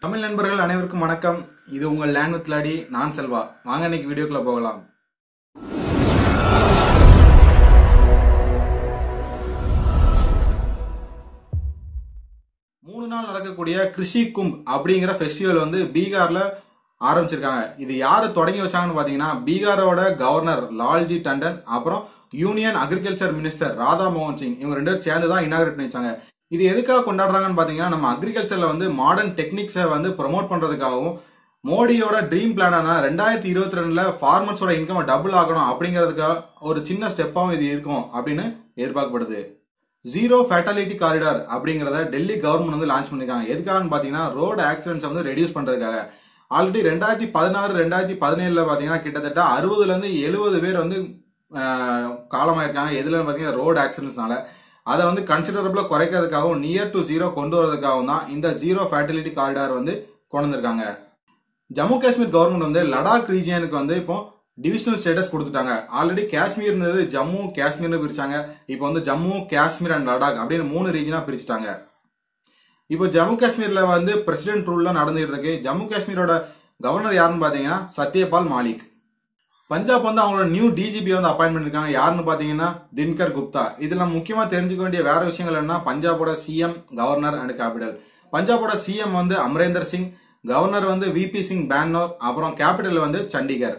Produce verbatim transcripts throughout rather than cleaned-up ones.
தமிழ் நண்பர்கள் அனைவருக்கும் வணக்கம். இது உங்கள் லேண்ட் வித் லாடி. நான் செல்வா. வாங்க இன்னைக்கு வீடியோக்குள்ள போகலாம். மூணு நாள் நடக்கக்கூடிய கிருஷி கும்ப் அப்படிங்கிற ஃபெஸ்டிவல் வந்து பீகார்ல ஆரம்பிச்சிருக்காங்க. இது யாரு தொடங்கி வச்சாங்கன்னு பாத்தீங்கன்னா பீகாரோட கவர்னர் லால்ஜி டண்டன் அப்புறம் யூனியன் அக்ரிகல்ச்சர் மினிஸ்டர் ராதா மோகன் சிங் இவங்க ரெண்டு பேரும் சேர்ந்து தான் இனாகிரேட் பண்ணி வச்சாங்க. இது எதுக்காக கொண்டாடுறாங்கன்னு பாத்தீங்கன்னா நம்ம அக்ரிகல்ச்சர்ல வந்து மாடர்ன் டெக்னிக்ஸை வந்து ப்ரொமோட் பண்றதுக்காகவும் மோடியோட ட்ரீம் பிளானான ரெண்டாயிரத்தி இருபத்தி ரெண்டுல ஃபார்மர்ஸோட இன்கம் டபுள் ஆகணும் அப்படிங்கிறதுக்காக ஒரு சின்ன ஸ்டெப்பாவும் இது இருக்கும் அப்படின்னு எதிர்பார்க்கப்படுது. ஜீரோ ஃபேட்டாலிட்டி காரிடார் அப்படிங்கறத டெல்லி கவர்மெண்ட் வந்து லான்ச் பண்ணிருக்காங்க. எதுக்காகன்னு பாத்தீங்கன்னா ரோடு ஆக்சிடென்ட்ஸ் வந்து ரெடியூஸ் பண்றதுக்காக. ஆல்ரெடி ரெண்டாயிரத்தி பதினாறு ரெண்டாயிரத்தி பதினேழுல பாத்தீங்கன்னா கிட்டத்தட்ட அறுபதுல இருந்து எழுபது பேர் வந்து காலமாயிருக்காங்க. எதுல பாத்தீங்கன்னா ரோடு ஆக்சிடென்ட்ஸ்னால. அதை வந்து கன்சிடரபிளா குறைக்கிறதுக்காகவும் நியர் டு ஜீரோ கொண்டு வரதுக்காகவும் தான் இந்த ஜீரோ ஃபேட்டாலிட்டி காரிடார் வந்து கொண்டு வந்திருக்காங்க. ஜம்மு காஷ்மீர் கவர்மெண்ட் வந்து லடாக் ரீஜியனுக்கு வந்து இப்போ டிவிஷனல் ஸ்டேட்டஸ் கொடுத்துட்டாங்க. ஆல்ரெடி காஷ்மீர் இருந்தது ஜம்மு காஷ்மீர்னு பிரிச்சாங்க. இப்போ வந்து ஜம்மு காஷ்மீர் அண்ட் லடாக் அப்படின்னு மூணு ரீஜனா பிரிச்சுட்டாங்க. இப்போ ஜம்மு காஷ்மீர்ல வந்து பிரசிடென்ட் ரூல்ல நடந்துட்டு இருக்கு. ஜம்மு காஷ்மீரோட கவர்னர் யாருன்னு பாத்தீங்கன்னா சத்யபால் மாலிக். பஞ்சாப் வந்து அவங்களோட நியூ டிஜிபி வந்து அப்பாயின்ட் பண்ணிருக்காங்க. யாருன்னு பாத்தீங்கன்னா தின்கர் குப்தா. இதுல முக்கியமா தெரிஞ்சுக்க வேண்டிய வேற விஷயங்கள் என்ன, பஞ்சாபோட சிஎம், கவர்னர் அண்ட் கேபிட்டல். பஞ்சாபோட சிஎம் வந்து அமரேந்தர் சிங், கவர்னர் வந்து விபி சிங் பேனோர், அப்புறம் கேபிட்டல் வந்து சண்டிகர்.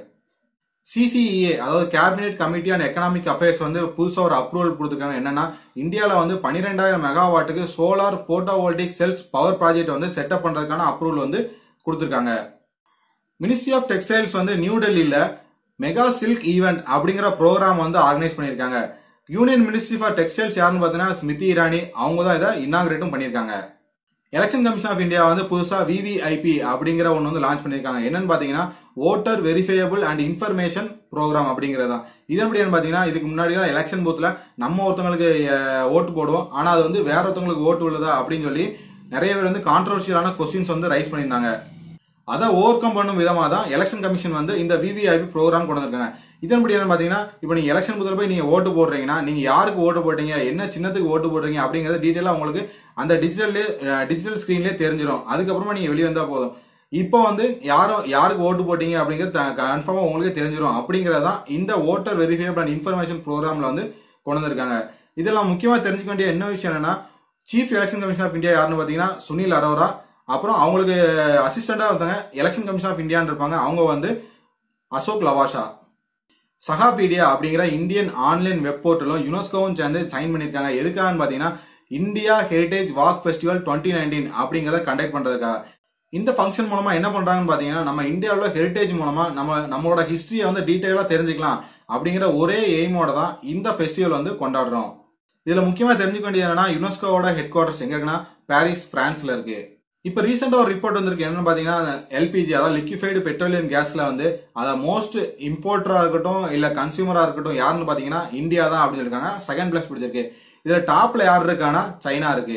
சிசிஇஏ அதாவது cabinet committee and economic affairs வந்து புதுசா ஒரு அப்ரூவல் கொடுத்திருக்காங்க. என்னன்னா இந்தியால வந்து பன்னிரெண்டாயிரம் மெகாவாட்டுக்கு solar photovoltaic cells power project வந்து செட்டப் பண்றதுக்கான அப்ரூவல் வந்து கொடுத்திருக்காங்க. மினிஸ்ட்ரி ஆஃப் டெக்ஸ்டைல்ஸ் வந்து நியூ டெல்லியில மெகா சில்க் ஈவெண்ட் அப்படிங்கிற ப்ரோக்ராம் வந்து ஆர்கனைஸ் பண்ணிருக்காங்க. யூனியன் மினிஸ்ட்ரி ஃபார் டெக்ஸ்டைல்ஸ் யாருன்னு பாத்தீங்கன்னா ஸ்மிருதி இரானி. அவங்க தான் இதை இனாகிரேட்டும் பண்ணிருக்காங்க. எலெக்ஷன் கமிஷன் ஆஃப் இந்தியா வந்து புதுசா விவிஐபி அப்படிங்கிற ஒன்னு வந்து லான்ச் பண்ணிருக்காங்க. என்னன்னு பாத்தீங்கன்னா voter verifiable and information program அப்படிங்கறதா. இதன்படி பாத்தீங்கன்னா இதுக்கு முன்னாடி எலெக்ஷன் பூத்ல நம்ம ஒருத்தவங்களுக்கு ஓட்டு போடுவோம், ஆனா அது வந்து வேற ஒருத்தவங்களுக்கு ஓட்டு விழுதா அப்படின்னு சொல்லி நிறைய பேர் வந்து கான்ட்ரவர்ஷியலான கொஸ்டின்ஸ் வந்து ரைஸ் பண்ணியிருந்தாங்க. அதை ஓவர் கம் பண்ணும் விதமா தான் எலெக்ஷன் கமிஷன் வந்து இந்த விவிஐபி ப்ரோக்ராம் கொண்டு வந்திருக்காங்க. இதன்படி என்ன பாத்தீங்கன்னா இப்ப நீங்க எலெக்ஷன் பூத்துல போய் நீங்க ஓட்டு போடுறீங்கன்னா நீங்க யாருக்கு ஓட்டு போட்டீங்க, என்ன சின்னத்துக்கு ஓட்டு போடுறீங்க அப்படிங்கறது டீடைலா உங்களுக்கு அந்த டிஜிட்டல் டிஜிட்டல் ஸ்கிரீன்லயே தெரிஞ்சிடும். அதுக்கப்புறமா நீங்க வெளியே வந்தா போதும். இப்போ வந்து யாரும் யாருக்கு ஓட்டு போட்டீங்க அப்படிங்கிறது கன்ஃபார்மா உங்களுக்கு தெரிஞ்சிடும். அப்படிங்கறதான் இந்த ஓட்டர் வெரிஃபையபிள் அண்ட் இன்ஃபர்மேஷன் ப்ரோக்ராம்ல வந்து கொண்டு வந்திருக்காங்க. இதெல்லாம் முக்கியமா தெரிஞ்சுக்க வேண்டிய என்ன விஷயம் என்னன்னா chief election commission of India யாருன்னு பாத்தீங்கன்னா சுனில் அரோரா. அப்புறம் அவங்களுக்கு அசிஸ்டண்டா ஒருத்தங்க எலெக்ஷன் கமிஷன் ஆஃப் இந்தியான்னு இருப்பாங்க. அவங்க வந்து அசோக் லவாஷா. சகாபீடியா அப்படிங்கிற இந்தியன் ஆன்லைன் வெப் போர்ட்டலும் யுனெஸ்கோவும் சேர்ந்து சைன் பண்ணிருக்காங்க. எதுக்காகன்னு பாத்தீங்கன்னா India heritage walk festival twenty nineteen அப்படிங்கறத கண்டக்ட் பண்றதுக்காக. இந்த ஃபங்க்ஷன் மூலமா என்ன பண்றாங்கன்னு பாத்தீங்கன்னா நம்ம இந்தியாவில் ஹெரிடேஜ் மூலமா நம்ம நம்மளோட ஹிஸ்டரியை வந்து டீடைலா தெரிஞ்சுக்கலாம் அப்படிங்கிற ஒரே எய்மோட தான் இந்த ஃபெஸ்டிவல் வந்து கொண்டாடுறோம். இதுல முக்கியமா தெரிஞ்சுக்க வேண்டியது என்னன்னா யுனெஸ்கோவோட ஹெட் குவார்டர்ஸ் எங்க இருக்குன்னா பாரிஸ், பிரான்ஸ்ல இருக்கு. இப்ப ரீசெண்டா ஒரு ரிப்போர்ட் வந்திருக்கு. என்னன்னு பாத்தீங்கன்னா எல்பிஜி அதாவது லிக்விஃபைடு பெட்ரோலியம் கேஸ்ல வந்து அத மோஸ்ட் இம்போர்ட்டரா இருக்கட்டும் இல்ல கன்சியூமரா இருக்கட்டும் யாருன்னு பாத்தீங்கன்னா இந்தியா தான் அப்படின்னு இருக்காங்க. செகண்ட் பிளேஸ் பிடிச்சிருக்கு. இதுல டாப்ல யாரு இருக்கானா சைனா இருக்கு.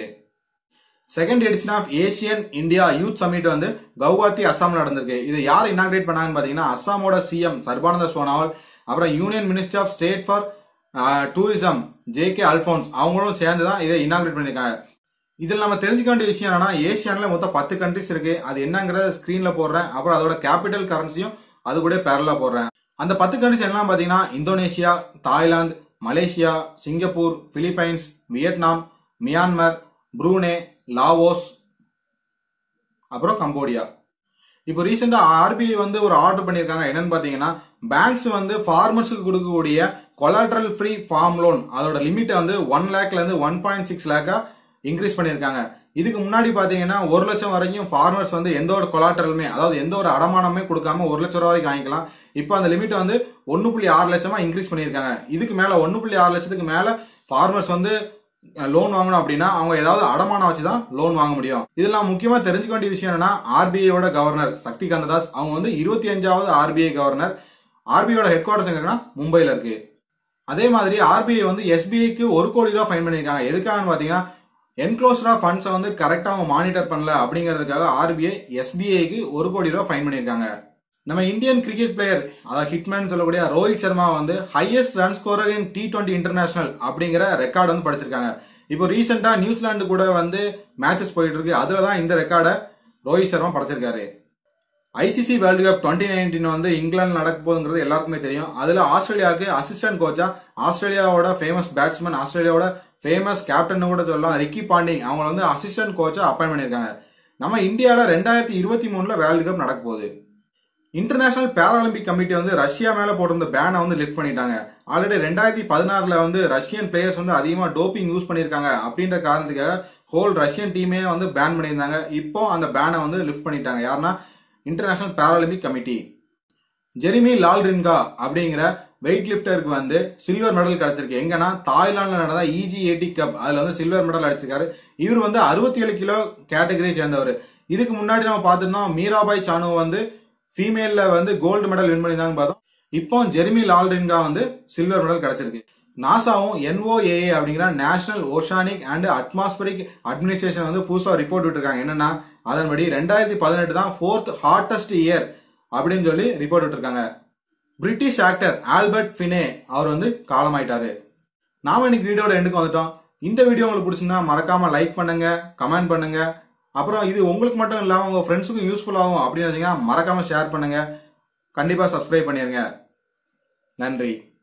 Second edition of ASEAN India youth summit வந்து கவுஹாத்தி அஸ்ஸாம்ல நடந்திருக்கு. இது யார் இனாகிரேட் பண்ணாங்கன்னு பாத்தீங்கன்னா அஸ்ஸாமோட சிஎம் சர்பானந்த சோனாவால், அப்புறம் union minister of state for tourism J K Alphons அவங்களும் சேர்ந்துதான் இதை இனாகிரேட் பண்ணிருக்காங்க. இதுல நம்ம தெரிஞ்சுக்க வேண்டிய விஷயம் என்னன்னா ஏசியான்ல மொத்தம் பத்து கண்ட்ரிஸ் இருக்கு. அது என்னங்கறத ஸ்கிரீன்ல போடுறேன். அப்புறம் அதோட கேபிட்டல் கரன்சியும் அது கூட பேரலா போடுறேன். அந்த பத்து கண்ட்ரிஸ் என்ன பாத்தீங்கன்னா Indonesia, Thailand, Malaysia, Singapore, Philippines, Vietnam, Myanmar, Brunei, Laos, அப்புறம் கம்போடியா. இப்போ ரீசெண்டா ஆர்பிஐ வந்து ஒரு ஆர்டர் பண்ணிருக்காங்க. என்னன்னு பாத்தீங்கன்னா பேங்க்ஸ் வந்து ஃபார்மர்ஸுக்கு கொடுக்கக்கூடிய கொலாட்ரல் ஃப்ரீ ஃபார்ம் லோன் அதோட லிமிட் வந்து ஒன் லேக்ல இருந்து ஒன் பாயிண்ட் சிக்ஸ் லேக்கா இன்க்ரீஸ் பண்ணிருக்காங்க. இதுக்கு முன்னாடி பாத்தீங்கன்னா ஒரு லட்சம் வரைக்கும் ஃபார்மர்ஸ் வந்து எந்த ஒரு கொலாட்ரலுமே அதாவது எந்த ஒரு அடமானமே கொடுக்காம ஒரு லட்சம் ரூபாய் வரைக்கும் வாங்கிக்கலாம். இப்போ அந்த லிமிட் வந்து ஒன்னு புள்ளி ஆறு லட்சமா இன்க்ரீஸ் பண்ணிருக்காங்க. இதுக்கு மேல ஒன்னு புள்ளி ஆறு லட்சத்துக்கு மேல ஃபார்மர்ஸ் வந்து லோன் வாங்கணும் அப்படின்னா அவங்க ஏதாவது அடமானம் வச்சுதான் லோன் வாங்க முடியும். இதெல்லாம் முக்கியமா தெரிஞ்சுக்க வேண்டிய விஷயம் என்னன்னா ஆர்பிஐயோட கவர்னர் சக்தி காந்ததாஸ் அவங்க வந்து இருபத்தி அஞ்சாவது ஆர்பிஐ கவர்னர். ஆர்பிஐயோட ஹெட் குவார்டர்ஸ் எங்க இருக்குன்னா மும்பைல இருக்கு. அதே மாதிரி ஆர்பிஐ வந்து எஸ்பிஐக்கு ஒரு கோடி ரூபாய் ஃபைன் பண்ணிருக்காங்க. எதுக்காகன்னு பாத்தீங்கன்னா என்க்ளோஸ்டா ஃபண்ட்ஸ் வந்து கரெக்டா அவங்க மானிட்டர் பண்ணல அப்படிங்கிறதுக்காக ஆர்பிஐ எஸ்பிஐக்கு ஒரு கோடி ரூபாய் ஃபைன் பண்ணிருக்காங்க. நம்ம இந்தியன் கிரிக்கெட் பிளேயர் அதாவது ஹிட்மேன் சொல்லக்கூடிய ரோஹித் சர்மா வந்து highest run scorer in T twenty international அப்படிங்கிற ரெக்கார்டு வந்து படிச்சிருக்காங்க. இப்போ ரீசெண்டா நியூசிலாந்து கூட வந்து மேட்சஸ் போயிட்டு இருக்கு. அதுலதான் இந்த ரெக்கார்டை ரோஹித் சர்மா படைச்சிருக்காரு. ICC world cup twenty nineteen வந்து இங்கிலாந்து நடக்க போகுதுங்கிறது எல்லாருக்குமே தெரியும். அதுல ஆஸ்திரேலியாவுக்கு அசிஸ்டன்ட் கோச்சா ஆஸ்திரேலியாவோட ஃபேமஸ் பேட்ஸ்மேன், ஆஸ்திரேலியாவோட ஃபேமஸ் கேப்டன் கூட சொல்லலாம், ரிக்கி பாண்டிங் அவங்க வந்து அசிஸ்டன்ட் கோச்சா அப்பாயின் பண்ணிருக்காங்க. நம்ம இந்தியாவில ரெண்டாயிரத்தி இருபத்தி மூணுல வேர்ல்டு கப் நடக்க போகுது. இன்டர்நேஷனல் பேராலிம்பிக் கமிட்டி வந்து ரஷ்யா மேல போட்டிருந்த பேனை வந்து லிஃப்ட் பண்ணிட்டாங்க. ஆல்ரெடி ரெண்டாயிரத்தி பதினாறுல வந்து ரஷ்யன் பிளேயர்ஸ் வந்து அதிகமா டோப்பிங் யூஸ் பண்ணிருக்காங்க அப்படின்ற காரணத்துக்காக ஹோல் ரஷ்யன் டீமே வந்து பேன் பண்ணியிருந்தாங்க. இப்போ அந்த பேனை வந்து லிஃப்ட் பண்ணிட்டாங்க. யாருன்னா international paralympic committee. Jeremy Lalrinnunga அப்படிங்கிற வெயிட் லிப்டருக்கு வந்து சில்வர் மெடல் கிடைச்சிருக்கு. எங்கன்னா தாய்லாந்துல நடந்த இஜி எயிட்டி கப் அதுல வந்து சில்வர் மெடல் அடிச்சிருக்காரு. இவர் வந்து அறுபத்தி ஏழு கிலோ கேட்டகரி சேர்ந்தவர். இதுக்கு முன்னாடி நம்ம பார்த்திருந்தோம் மீராபாய் சானு வந்து ஃபீமேல்ல வந்து கோல்டு மெடல் வின் பண்ணிருந்தாங்க பார்த்தோம். இப்போ ஜெரிமி லால்ரின்கா வந்து சில்வர் மெடல் கிடைச்சிருக்கு. நாசாவும் என்ஓஏஏ அப்படிங்கிற national oceanic and atmospheric administration வந்து புதுசா ரிப்போர்ட் விட்டுருக்காங்க. என்னன்னா அதன்படி ரெண்டாயிரத்தி பதினெட்டு தான் ஃபோர்த் ஹாட்டஸ்ட் இயர் அப்படின்னு சொல்லி ரிப்போர்ட் விட்டுருக்காங்க. பிரிட்டிஷ் ஆக்டர் ஆல்பர்ட் ஃபினே அவர் வந்து காலமாயிட்டாரு. நாம இன்னைக்கு வீடியோட எண்டுக்கு வந்துட்டோம். இந்த வீடியோ உங்களுக்கு பிடிச்சிருந்தா மறக்காம லைக் பண்ணுங்க, கமெண்ட் பண்ணுங்க. அப்புறம் இது உங்களுக்கு மட்டும் இல்லாம உங்க ஃப்ரெண்ட்ஸுக்கும் யூஸ்ஃபுல் ஆகும் அப்படின்னு மறக்காம ஷேர் பண்ணுங்க. கண்டிப்பா சப்ஸ்கிரைப் பண்ணிருங்க. நன்றி.